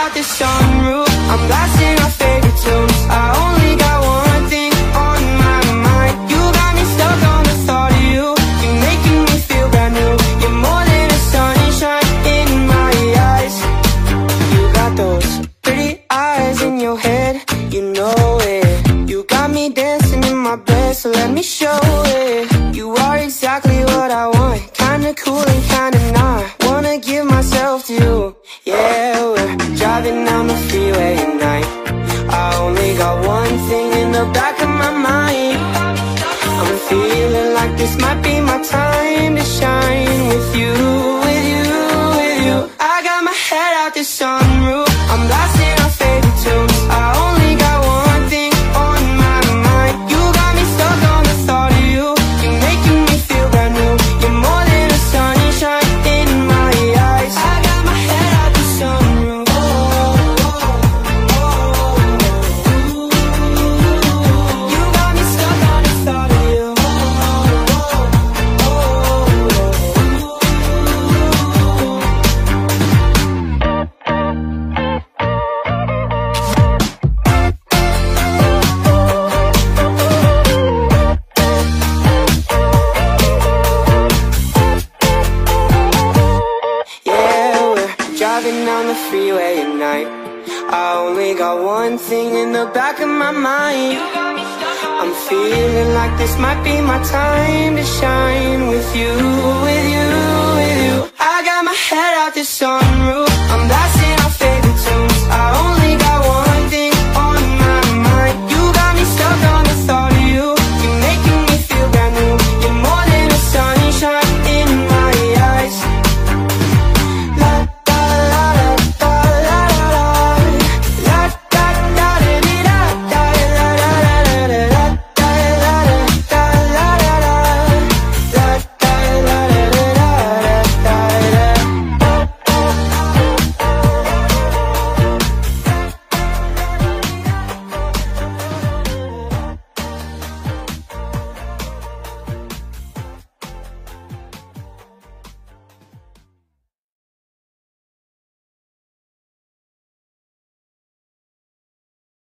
out the sunroof, I'm blasting our favorite tunes. I only got one thing on my mind. You got me stuck on the thought of you. You're making me feel brand new. You're more than a sunshine in my eyes. You got those pretty eyes in your head, you know it. You got me dancing in my bed, so let me show it. You are exactly what I want, kinda cool and kinda not. Wanna give myself to you. Yeah, we're driving down the freeway at night. I only got one thing in the back of my mind. I'm feeling like this might be my time to shine with you, with you, with you. I got my head out the sunroof, I'm blasting our favorite tunes. I only got one thing on my mind. You got me stuck on the thought of you. You're making me feel brand new. You're more than a sunshine in my eyes. I got my head out the sunroof. You got me stuck on the thought of you. Yeah, we're driving down the freeway at night. I only got one thing in the back of my mind. I'm feeling like this might be my time to shine with you, with you, with you. I got my head out the sunroof, I'm blasting our favorite tunes. I